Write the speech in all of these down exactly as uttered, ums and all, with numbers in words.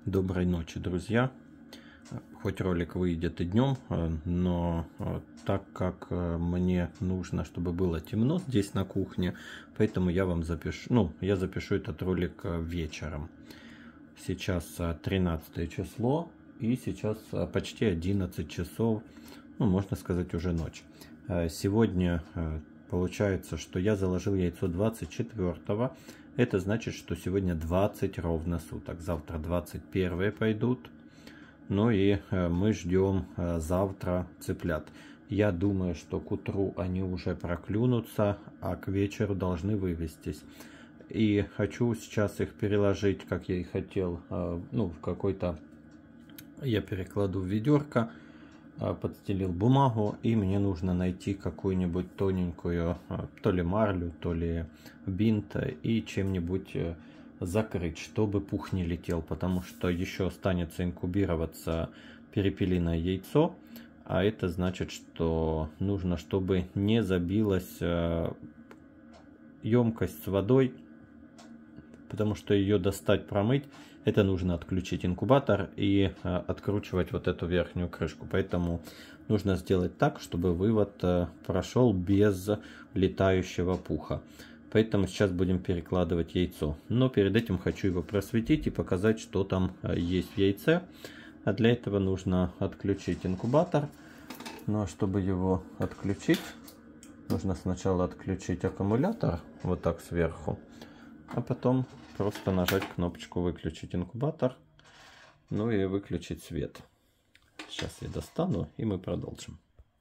Доброй ночи, друзья. Хоть ролик выйдет и днем, но так как мне нужно, чтобы было темно здесь на кухне, поэтому я вам запишу, ну, я запишу этот ролик вечером. Сейчас тринадцатое число, и сейчас почти одиннадцать часов, ну, можно сказать, уже ночь. Сегодня получается, что я заложил яйцо двадцать четвёртого. Это значит, что сегодня двадцать ровно суток. Завтра двадцать первые пойдут. Ну и мы ждем завтра цыплят. Я думаю, что к утру они уже проклюнутся, а к вечеру должны вывестись. И хочу сейчас их переложить, как я и хотел, ну, в какой-то... Я перекладу в ведерко, подстелил бумагу, и мне нужно найти какую-нибудь тоненькую, то ли марлю, то ли бинт, и чем-нибудь закрыть, чтобы пух не летел, потому что еще останется инкубироваться перепелиное яйцо, а это значит, что нужно, чтобы не забилась емкость с водой, потому что ее достать, промыть, это нужно отключить инкубатор и э, откручивать вот эту верхнюю крышку. Поэтому нужно сделать так, чтобы вывод э, прошел без летающего пуха. Поэтому сейчас будем перекладывать яйцо. Но перед этим хочу его просветить и показать, что там э, есть в яйце. А для этого нужно отключить инкубатор. Но чтобы его отключить, нужно сначала отключить аккумулятор вот так сверху. А потом просто нажать кнопочку выключить инкубатор, ну и выключить свет. Сейчас я достану, и мы продолжим.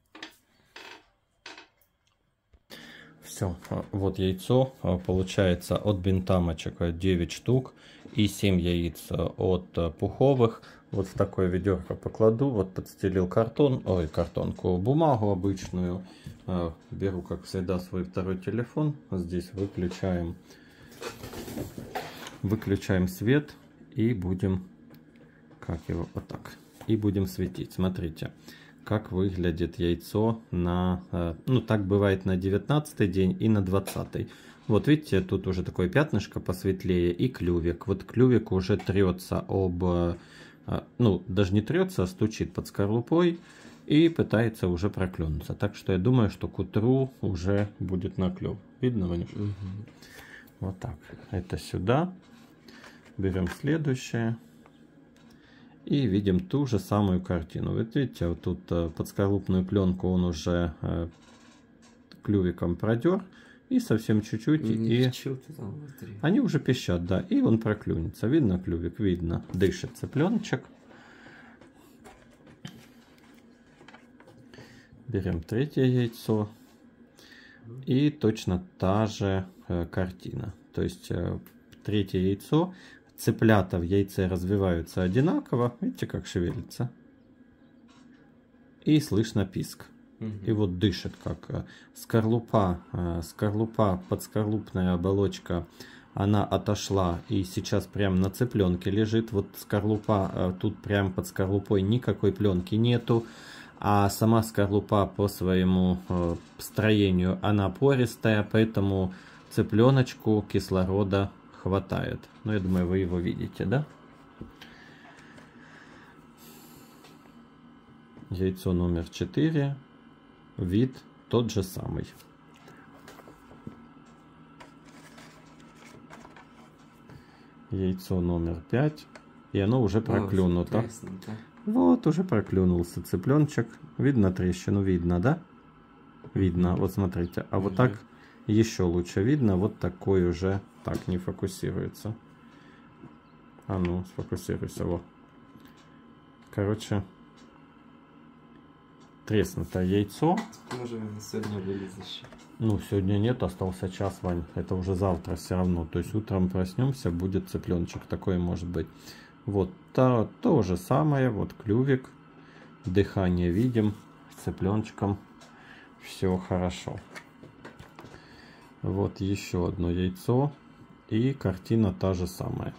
Все, вот яйцо. Получается от бинтамочек девять штук и семь яиц от пуховых. Вот в такое ведерко покладу. Вот подстелил картон, ой, картонку, бумагу обычную. Беру, как всегда, свой второй телефон. Здесь выключаем Выключаем свет и будем, как его, вот так, и будем светить. Смотрите, как выглядит яйцо на, ну так бывает на девятнадцатый день и на двадцатый. Вот видите, тут уже такое пятнышко посветлее и клювик. Вот клювик уже трется об, ну даже не трется, а стучит под скорлупой и пытается уже проклюнуться. Так что я думаю, что к утру уже будет наклев. Видно, Ванюш? Угу. Вот так. Это сюда. Берем следующее. И видим ту же самую картину. Вот видите, вот тут подскорлупную пленку он уже э, клювиком продер. И совсем чуть-чуть. И они уже пищат, да. И он проклюнется. Видно клювик? Видно. Дышит цыпленочек. Берем третье яйцо. И точно та же э, картина. То есть э, третье яйцо. Цыплята в яйце развиваются одинаково. Видите, как шевелится? И слышно писк. Угу. И вот дышит, как э, скорлупа, э, скорлупа, подскорлупная оболочка, она отошла и сейчас прям на цыпленке лежит. Вот скорлупа, э, тут прям под скорлупой никакой пленки нету. А сама скорлупа по своему э, строению, она пористая, поэтому цыпленочку кислорода хватает. Ну, я думаю, вы его видите, да? Яйцо номер четыре. Вид тот же самый. Яйцо номер пять. И оно уже проклюнуто. Вот, уже проклюнулся цыпленочек. Видно трещину? Видно, да? Видно. Вот смотрите. А вот так еще лучше видно. Вот такой уже. Так, не фокусируется. А ну, сфокусируйся. Вот. Короче, треснутое яйцо. Может, сегодня вылезешь? Ну, сегодня нет, остался час, Вань. Это уже завтра все равно. То есть утром проснемся, будет цыпленочек. Такой может быть. Вот то, то же самое. Вот клювик. Дыхание видим. С цыпленочком все хорошо. Вот еще одно яйцо. И картина та же самая.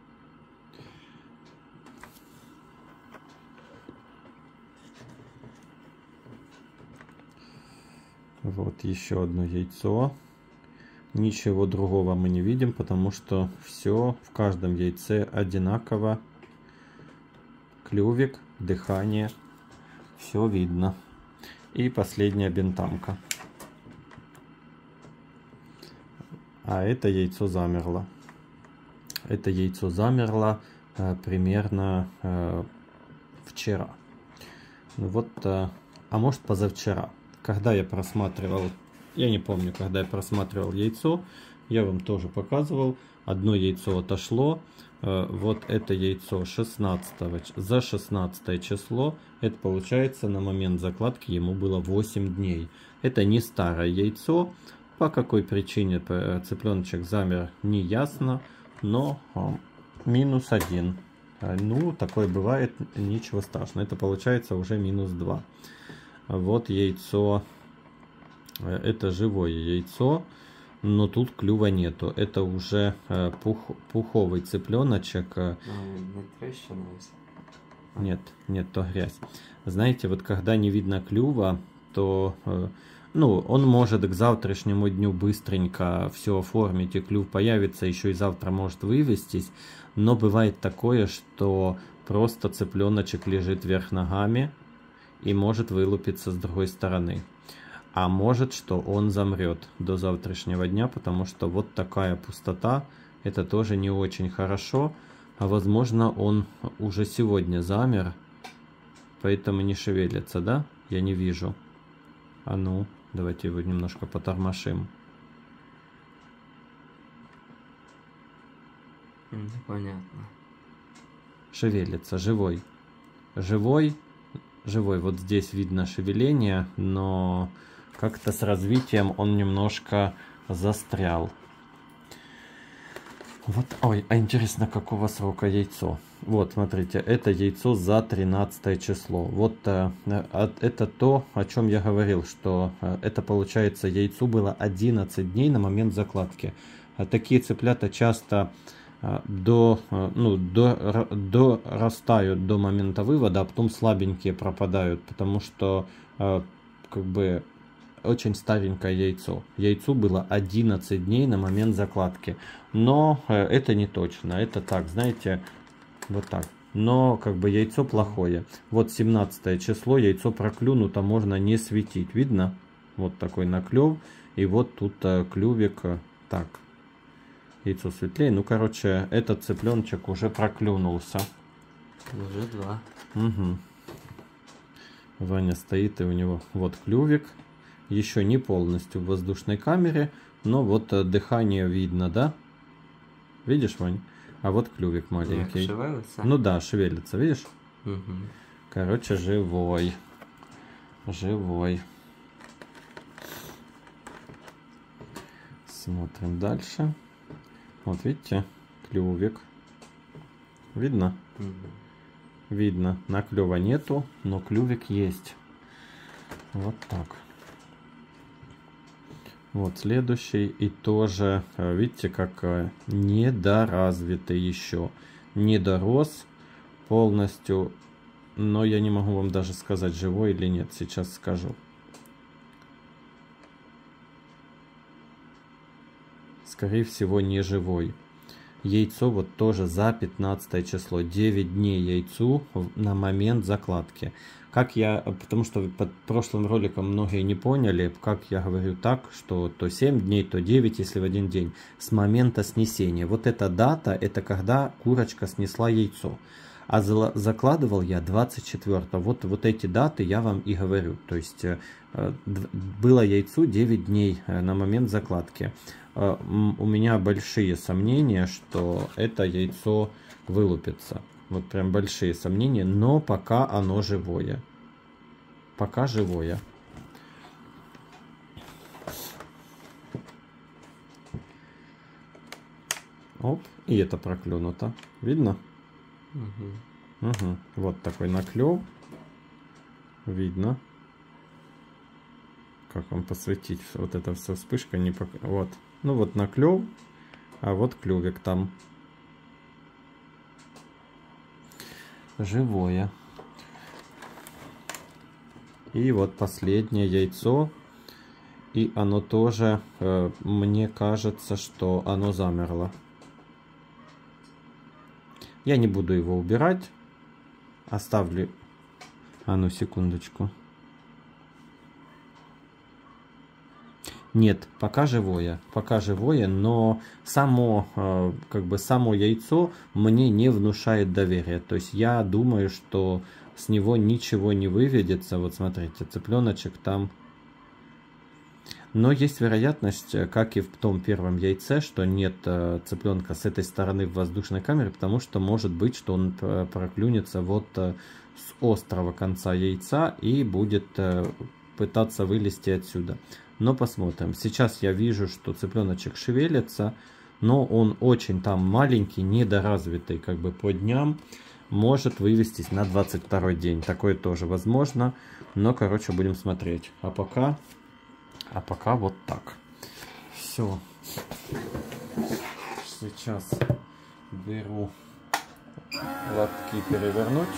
Вот еще одно яйцо. Ничего другого мы не видим, потому что все в каждом яйце одинаково клювик, дыхание, все видно. И последняя бентамка. А это яйцо замерло. Это яйцо замерло э, примерно э, вчера. Вот, э, а может позавчера. Когда я просматривал, я не помню, когда я просматривал яйцо, я вам тоже показывал. Одно яйцо отошло. Э, вот это яйцо шестнадцатого, за шестнадцатое число. Это получается на момент закладки ему было восемь дней. Это не старое яйцо. По какой причине цыпленочек замер, не ясно, но минус один. Ну, такое бывает, ничего страшного. Это получается уже минус два. Вот яйцо, это живое яйцо, но тут клюва нету. Это уже пух, пуховый цыпленочек. А, не нет, нет, то грязь. Знаете, вот когда не видно клюва, то... Ну, он может к завтрашнему дню быстренько все оформить, и клюв появится, еще и завтра может вывестись. Но бывает такое, что просто цыпленочек лежит вверх ногами и может вылупиться с другой стороны. А может, что он замрет до завтрашнего дня, потому что вот такая пустота, это тоже не очень хорошо. А возможно, он уже сегодня замер, поэтому не шевелится, да? Я не вижу. А ну... Давайте его немножко потормошим. Понятно. Шевелится, живой. Живой, живой. Вот здесь видно шевеление, но как-то с развитием он немножко застрял. Вот, ой, а интересно, какого срока яйцо? Вот, смотрите, это яйцо за тринадцатое число. Вот э, это то, о чем я говорил, что э, это получается яйцу было одиннадцать дней на момент закладки. А такие цыплята часто э, до, э, ну, до, дорастают до момента вывода, а потом слабенькие пропадают, потому что э, как бы очень старенькое яйцо. Яйцу было одиннадцать дней на момент закладки. Но э, это не точно. Это так, знаете, вот так. Но как бы яйцо плохое. Вот семнадцатое число, яйцо проклюнуто, можно не светить. Видно? Вот такой наклев. И вот тут э, клювик. Э, так. Яйцо светлее. Ну, короче, этот цыпленочек уже проклюнулся. Уже два. Угу. Ваня стоит, и у него вот клювик. Еще не полностью в воздушной камере, но вот э, дыхание видно, да? Видишь, Вань? А вот клювик маленький. Шевелится? Ну да, шевелится, видишь? Угу. Короче, живой. Живой. Смотрим дальше. Вот видите, клювик. Видно? Угу. Видно. Наклёва нету, но клювик есть. Вот так. Вот следующий, и тоже, видите, как недоразвитый еще. Не дорос полностью, но я не могу вам даже сказать, живой или нет. Сейчас скажу. Скорее всего, не живой. Яйцо вот тоже за пятнадцатое число. девять дней яйцу на момент закладки. Как я, потому что под прошлым роликом многие не поняли, как я говорю так, что то семь дней, то девять, если в один день, с момента снесения. Вот эта дата, это когда курочка снесла яйцо. А закладывал я двадцать четвёртого. Вот, вот эти даты я вам и говорю. То есть было яйцу девять дней на момент закладки. У меня большие сомнения, что это яйцо вылупится. Вот прям большие сомнения, но пока оно живое. Пока живое. Оп, и это проклюнуто. Видно? Угу. Угу. Вот такой наклев. Видно. Как вам посветить? Вот это все вспышка не пок... Вот. Ну вот наклев, а вот клювик там. Живое. И вот последнее яйцо. И оно тоже, э, мне кажется, что оно замерло. Я не буду его убирать. оставлю. А ну, секундочку. Нет, пока живое, пока живое, но само, как бы само яйцо мне не внушает доверия. То есть я думаю, что с него ничего не выведется. Вот смотрите, цыпленочек там. Но есть вероятность, как и в том первом яйце, что нет цыпленка с этой стороны в воздушной камере, потому что может быть, что он проклюнется вот с острого конца яйца и будет пытаться вылезти отсюда. Но посмотрим. Сейчас я вижу, что цыпленочек шевелится, но он очень там маленький, недоразвитый, как бы по дням. Может вывестись на двадцать второй день. Такое тоже возможно. Но, короче, будем смотреть. А пока, а пока вот так. Все. Сейчас беру лотки перевернуть.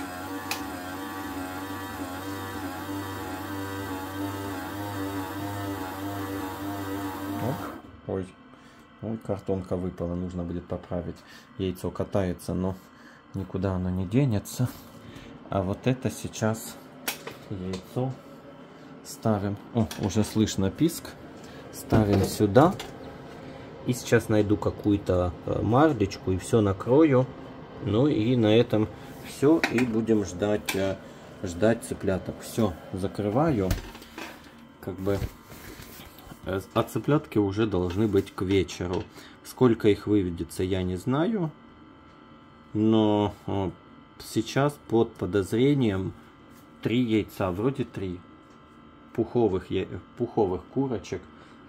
Ой, ой, картонка выпала, нужно будет поправить. Яйцо катается, но никуда оно не денется. А вот это сейчас яйцо ставим. О, уже слышно писк. Ставим сюда. И сейчас найду какую-то марлечку и все накрою. Ну и на этом все. И будем ждать, ждать цыпляток. Все, закрываю. Как бы... А цыплятки уже должны быть к вечеру. Сколько их выведется, я не знаю. Но сейчас под подозрением три яйца, вроде три пуховых, пуховых курочек,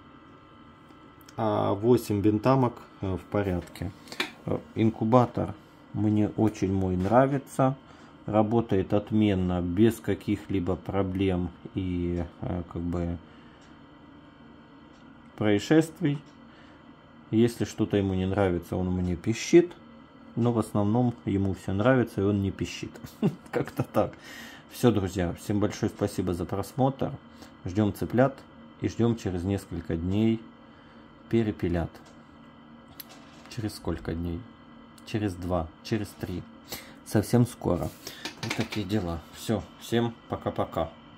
а восемь бентамок в порядке. Инкубатор мне очень мой нравится. Работает отменно, без каких-либо проблем и как бы происшествий. Если что-то ему не нравится, он мне пищит, но в основном ему все нравится и он не пищит. Как-то так. Все, друзья, всем большое спасибо за просмотр. Ждем цыплят и ждем через несколько дней перепелят. Через сколько дней? Через два, через три. Совсем скоро. Вот такие дела. Все, всем пока-пока.